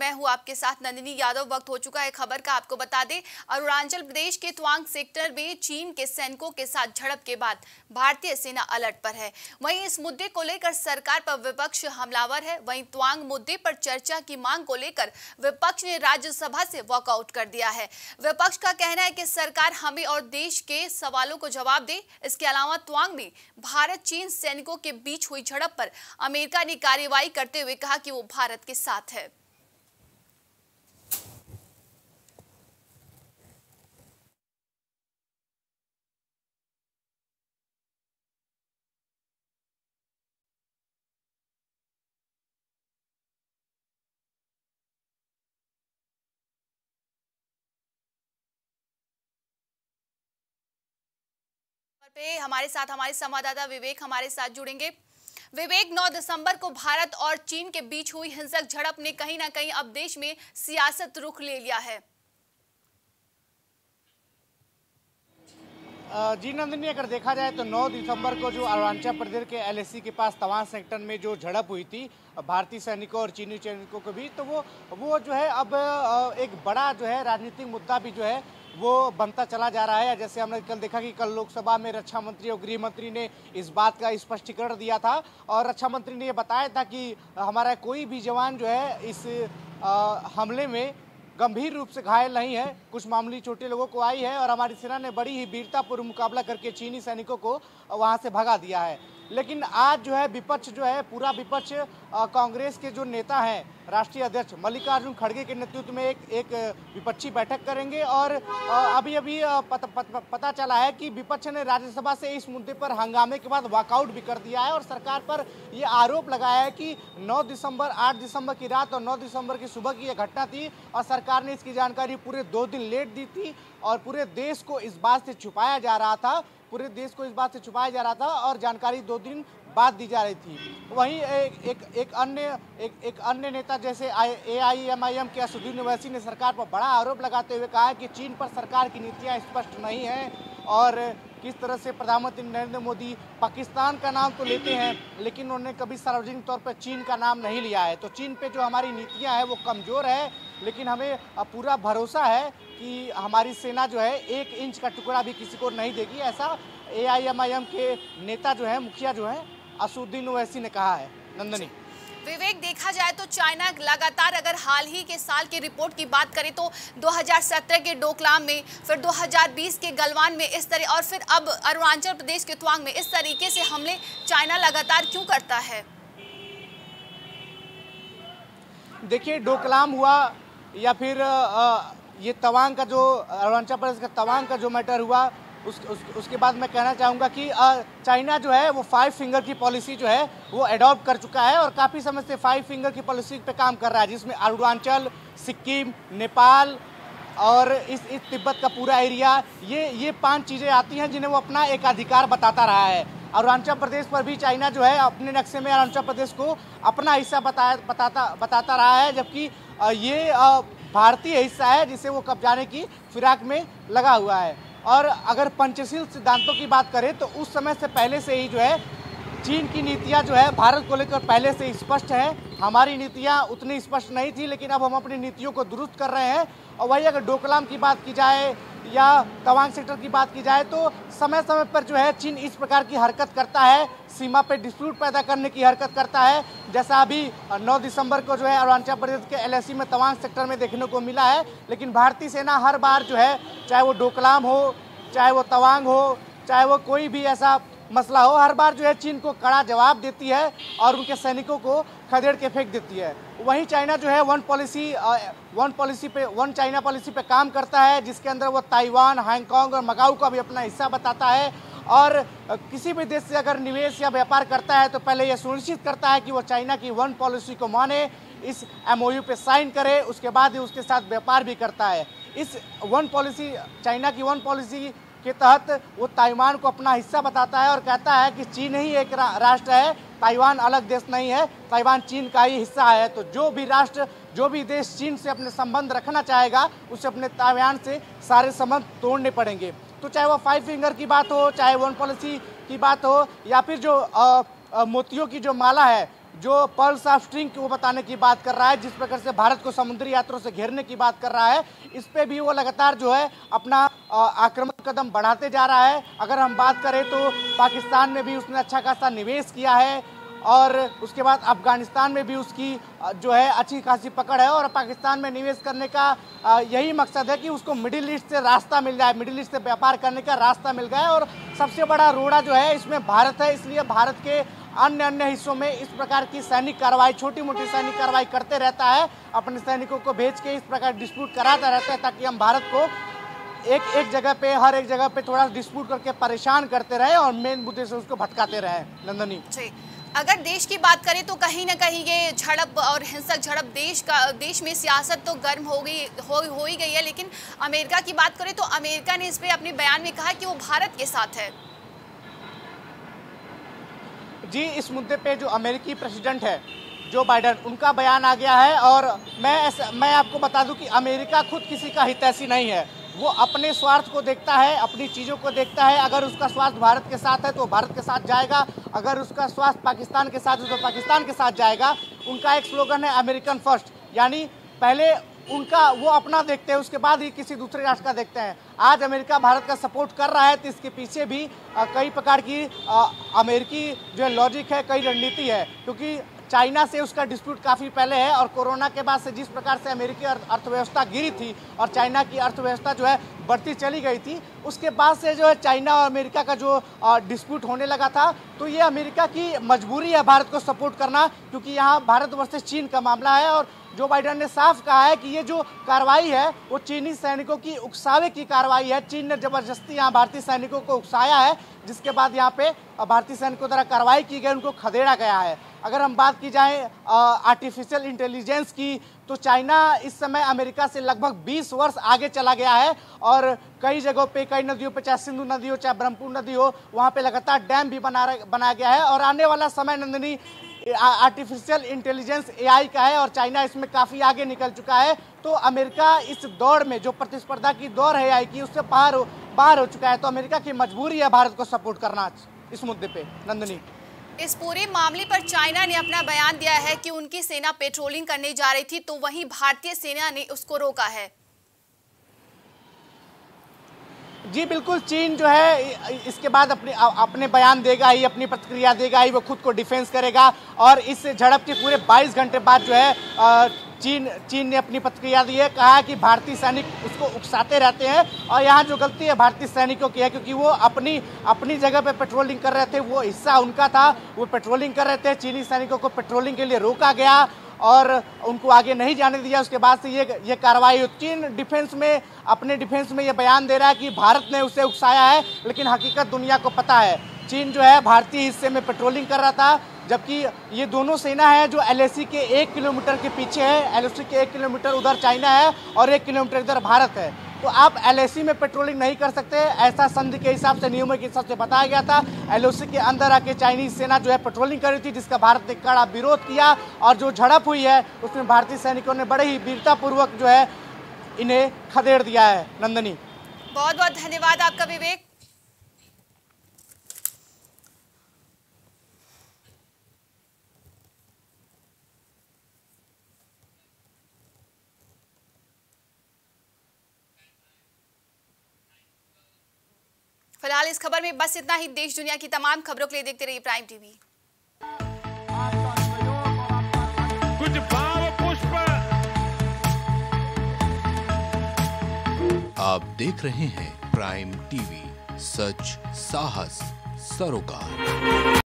मैं हूं आपके साथ नंदिनी यादव। वक्त हो चुका है खबर का। आपको बता दें, अरुणाचल प्रदेश के तवांग सेक्टर में चीन के सैनिकों के साथ झड़प के बाद भारतीय सेना अलर्ट पर है। वहीं इस मुद्दे को लेकर सरकार पर विपक्ष हमलावर है। वहीं तवांग मुद्दे पर चर्चा की मांग को लेकर विपक्ष ने राज्यसभा से वॉकआउट कर दिया है। विपक्ष का कहना है कि सरकार हमें और देश के सवालों को जवाब दे। इसके अलावा तवांग में भारत चीन सैनिकों के बीच हुई झड़प पर अमेरिका ने कार्रवाई करते हुए कहा कि वो भारत के साथ है। पे हमारे साथ हमारे संवाददाता विवेक हमारे साथ जुड़ेंगे। विवेक, 9 दिसंबर को भारत और चीन के बीच हुई हिंसक झड़प ने कहीं ना कहीं अब देश में सियासत रुख ले लिया है। जी नंदिनी, अगर देखा जाए तो 9 दिसंबर को जो अरुणाचल प्रदेश के एलएसी के पास तवांग सेक्टर में जो झड़प हुई थी भारतीय सैनिकों और चीनी सैनिकों के बीच, तो वो जो है अब एक बड़ा जो है राजनीतिक मुद्दा भी जो है वो बनता चला जा रहा है। जैसे हमने कल देखा कि कल लोकसभा में रक्षा मंत्री और गृह मंत्री ने इस बात का स्पष्टीकरण दिया था और रक्षा मंत्री ने ये बताया था कि हमारा कोई भी जवान जो है इस हमले में गंभीर रूप से घायल नहीं है, कुछ मामूली चोटें लोगों को आई है और हमारी सेना ने बड़ी ही वीरतापूर्व मुकाबला करके चीनी सैनिकों को वहां से भगा दिया है। लेकिन आज जो है विपक्ष जो है पूरा विपक्ष कांग्रेस के जो नेता हैं राष्ट्रीय अध्यक्ष मल्लिकार्जुन खड़गे के नेतृत्व में एक विपक्षी बैठक करेंगे और अभी पता चला है कि विपक्ष ने राज्यसभा से इस मुद्दे पर हंगामे के बाद वॉकआउट भी कर दिया है और सरकार पर ये आरोप लगाया है कि 9 दिसंबर 8 दिसंबर की रात और 9 दिसंबर की सुबह की यह घटना थी और सरकार ने इसकी जानकारी पूरे 2 दिन लेट दी थी और पूरे देश को इस बात से छुपाया जा रहा था और जानकारी 2 दिन बाद दी जा रही थी। वहीं एक अन्य नेता जैसे AIMIM के असदुद्दीन ओवैसी ने सरकार पर बड़ा आरोप लगाते हुए कहा है कि चीन पर सरकार की नीतियां स्पष्ट नहीं हैं और किस तरह से प्रधानमंत्री नरेंद्र मोदी पाकिस्तान का नाम तो लेते हैं लेकिन उन्होंने कभी सार्वजनिक तौर पर चीन का नाम नहीं लिया है। तो चीन पे जो हमारी नीतियां हैं वो कमज़ोर है, लेकिन हमें पूरा भरोसा है कि हमारी सेना जो है 1 इंच का टुकड़ा भी किसी को नहीं देगी, ऐसा AIMIM के नेता जो है मुखिया जो है असदुद्दीन ओवैसी ने कहा है। नंदनी, विवेक, देखा जाए तो चाइना लगातार अगर हाल ही के साल की रिपोर्ट की बात करें तो 2017 के डोकलाम में, फिर 2020 के गलवान में इस तरह और फिर अब अरुणाचल प्रदेश के तवांग में इस तरीके से हमले चाइना लगातार क्यों करता है? देखिए, डोकलाम हुआ या फिर ये तवांग का जो अरुणाचल प्रदेश का तवांग का जो मैटर हुआ उसके बाद मैं कहना चाहूँगा कि चाइना जो है वो 5 फिंगर की पॉलिसी जो है वो अडॉप्ट कर चुका है और काफ़ी समय से 5 फिंगर की पॉलिसी पे काम कर रहा है, जिसमें अरुणाचल, सिक्किम, नेपाल और इस तिब्बत का पूरा एरिया, ये 5 चीज़ें आती हैं जिन्हें वो अपना एक अधिकार बताता रहा है। अरुणाचल प्रदेश पर भी चाइना जो है अपने नक्शे में अरुणाचल प्रदेश को अपना हिस्सा बताता रहा है, जबकि ये भारतीय हिस्सा है जिसे वो कब्जाने की फिराक में लगा हुआ है। और अगर पंचशील सिद्धांतों की बात करें तो उस समय से पहले से ही जो है चीन की नीतियां जो है भारत को लेकर पहले से स्पष्ट है। हमारी नीतियां उतनी स्पष्ट नहीं थी, लेकिन अब हम अपनी नीतियों को दुरुस्त कर रहे हैं। और वही अगर डोकलाम की बात की जाए या तवांग सेक्टर की बात की जाए तो समय समय पर जो है चीन इस प्रकार की हरकत करता है, सीमा पे डिस्प्यूट पैदा करने की हरकत करता है, जैसा अभी 9 दिसंबर को जो है अरुणाचल प्रदेश के LAC में तवांग सेक्टर में देखने को मिला है। लेकिन भारतीय सेना हर बार जो है, चाहे वो डोकलाम हो, चाहे वो तवांग हो, चाहे वो कोई भी ऐसा मसला हो, हर बार जो है चीन को कड़ा जवाब देती है और उनके सैनिकों को खदेड़ के फेंक देती है। वहीं चाइना जो है वन चाइना पॉलिसी पे काम करता है, जिसके अंदर वो ताइवान, हांगकांग और मकाऊ का भी अपना हिस्सा बताता है और किसी भी देश से अगर निवेश या व्यापार करता है तो पहले यह सुनिश्चित करता है कि वो चाइना की वन पॉलिसी को माने, इस MOU पे साइन करे, उसके बाद ही उसके साथ व्यापार भी करता है। इस चाइना की वन पॉलिसी के तहत वो ताइवान को अपना हिस्सा बताता है और कहता है कि चीन ही एक राष्ट्र है, ताइवान अलग देश नहीं है, ताइवान चीन का ही हिस्सा है। तो जो भी देश चीन से अपने संबंध रखना चाहेगा उसे अपने ताइवान से सारे संबंध तोड़ने पड़ेंगे। तो चाहे वो 5 फिंगर की बात हो, चाहे वन पॉलिसी की बात हो या फिर जो मोतियों की जो माला है जो पर्ल्स ऑफ स्ट्रिंग वो बताने की बात कर रहा है, जिस प्रकार से भारत को समुद्री यात्रों से घेरने की बात कर रहा है, इस पे भी वो लगातार जो है अपना आक्रामक कदम बढ़ाते जा रहा है। अगर हम बात करें तो पाकिस्तान में भी उसने अच्छा खासा निवेश किया है और उसके बाद अफगानिस्तान में भी उसकी जो है अच्छी खासी पकड़ है और पाकिस्तान में निवेश करने का यही मकसद है कि उसको मिडिल ईस्ट से रास्ता मिल जाए, मिडिल ईस्ट से व्यापार करने का रास्ता मिल गया। और सबसे बड़ा रोड़ा जो है इसमें भारत है, इसलिए भारत के अन्य हिस्सों में इस प्रकार की सैनिक कार्रवाई, छोटी मोटी सैनिक कार्रवाई करते रहता है, अपने सैनिकों को भेज के इस प्रकार डिस्प्यूट कराता रहता है ताकि हम भारत को एक जगह पे, हर एक जगह पे थोड़ा डिस्प्यूट करके परेशान करते रहे और मेन मुद्दे से उसको भटकाते रहे। नंदनी, अगर देश की बात करें तो कहीं ना कहीं ये झड़प और हिंसक झड़प देश में सियासत तो गर्म हो ही गई है, लेकिन अमेरिका की बात करें तो अमेरिका ने इस पे अपने बयान में कहा कि वो भारत के साथ है। जी, इस मुद्दे पे जो अमेरिकी प्रेसिडेंट है जो बाइडेन, उनका बयान आ गया है और मैं आपको बता दूं कि अमेरिका खुद किसी का हितैषी नहीं है, वो अपने स्वार्थ को देखता है, अपनी चीज़ों को देखता है। अगर उसका स्वार्थ भारत के साथ है तो भारत के साथ जाएगा, अगर उसका स्वार्थ पाकिस्तान के साथ है तो पाकिस्तान के साथ जाएगा। उनका एक स्लोगन है अमेरिकन फर्स्ट, यानी पहले उनका वो अपना देखते हैं, उसके बाद ही किसी दूसरे राष्ट्र का देखते हैं। आज अमेरिका भारत का सपोर्ट कर रहा है तो इसके पीछे भी कई प्रकार की अमेरिकी जो लॉजिक है, कई रणनीति है, क्योंकि चाइना से उसका डिस्प्यूट काफ़ी पहले है और कोरोना के बाद से जिस प्रकार से अमेरिकी अर्थव्यवस्था गिरी थी और चाइना की अर्थव्यवस्था जो है बढ़ती चली गई थी, उसके बाद से जो है चाइना और अमेरिका का जो डिस्प्यूट होने लगा था। तो ये अमेरिका की मजबूरी है भारत को सपोर्ट करना, क्योंकि यहाँ भारत वर्सेस चीन का मामला है और जो बाइडेन ने साफ कहा है कि ये जो कार्रवाई है वो चीनी सैनिकों की उकसावे की कार्रवाई है। चीन ने जबरदस्ती यहाँ भारतीय सैनिकों को उकसाया है, जिसके बाद यहाँ पे भारतीय सैनिकों द्वारा कार्रवाई की गई, उनको खदेड़ा गया है। अगर हम बात की जाए आर्टिफिशियल इंटेलिजेंस की, तो चाइना इस समय अमेरिका से लगभग 20 वर्ष आगे चला गया है और कई जगहों पे, कई नदियों पे, चाहे सिंधु नदी हो चाहे ब्रह्मपुत्र नदी हो, वहाँ पे लगातार डैम भी बनाया गया है। और आने वाला समय नंदिनी आर्टिफिशियल इंटेलिजेंस AI का है और चाइना इसमें काफ़ी आगे निकल चुका है। तो अमेरिका इस दौड़ में, जो प्रतिस्पर्धा की दौड़ है AI की, उससे बाहर हो चुका है। तो अमेरिका की मजबूरी है भारत को सपोर्ट करना इस मुद्दे पे। नंदिनी, इस पूरे मामले पर चाइना ने अपना बयान दिया है कि उनकी सेना पेट्रोलिंग करने जा रही थी, तो वहीं भारतीय सेना ने उसको रोका है। जी बिल्कुल, चीन जो है इसके बाद अपने बयान देगा ही, अपनी प्रतिक्रिया देगा ही, वो खुद को डिफेंस करेगा। और इस झड़प के पूरे 22 घंटे बाद जो है चीन ने अपनी प्रतिक्रिया दी है, कहा कि भारतीय सैनिक उसको उकसाते रहते हैं और यहाँ जो गलती है भारतीय सैनिकों की है, क्योंकि वो अपनी जगह पे पेट्रोलिंग कर रहे थे, वो हिस्सा उनका था, वो पेट्रोलिंग कर रहे थे। चीनी सैनिकों को पेट्रोलिंग के लिए रोका गया और उनको आगे नहीं जाने दिया। उसके बाद से ये कार्रवाई हुई। चीन अपने डिफेंस में ये बयान दे रहा है कि भारत ने उसे उकसाया है, लेकिन हकीकत दुनिया को पता है। चीन जो है भारतीय हिस्से में पेट्रोलिंग कर रहा था, जबकि ये दोनों सेना है जो LAC के 1 किलोमीटर के पीछे है। LAC के 1 किलोमीटर उधर चाइना है और 1 किलोमीटर इधर भारत है। तो आप LAC में पेट्रोलिंग नहीं कर सकते, ऐसा संधि के हिसाब से, नियमों के हिसाब से बताया गया था। LAC के अंदर आके चाइनीज सेना जो है पेट्रोलिंग कर रही थी, जिसका भारत ने कड़ा विरोध किया और जो झड़प हुई है उसमें भारतीय सैनिकों ने बड़े ही वीरतापूर्वक जो है इन्हें खदेड़ दिया है। नंदिनी, बहुत बहुत धन्यवाद आपका विवेक। फिलहाल इस खबर में बस इतना ही। देश दुनिया की तमाम खबरों के लिए देखते रहिए प्राइम टीवी। कुछ भाव पुष्प। आप देख रहे हैं प्राइम टीवी, सच साहस सरोकार।